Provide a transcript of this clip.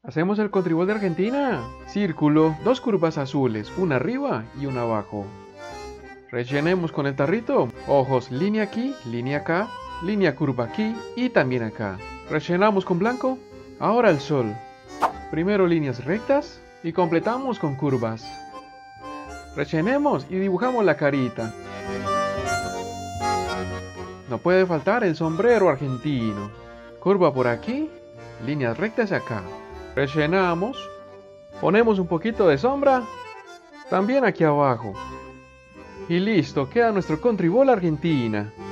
Hacemos el contribol de Argentina. Círculo, dos curvas azules, una arriba y una abajo. Rellenemos con el tarrito. Ojos, línea aquí, línea acá, línea curva aquí y también acá. Rellenamos con blanco. Ahora el sol. Primero líneas rectas y completamos con curvas. Rellenemos y dibujamos la carita. No puede faltar el sombrero argentino. Curva por aquí, líneas rectas acá. Rellenamos. Ponemos un poquito de sombra. También aquí abajo. Y listo, queda nuestro contribol Argentina.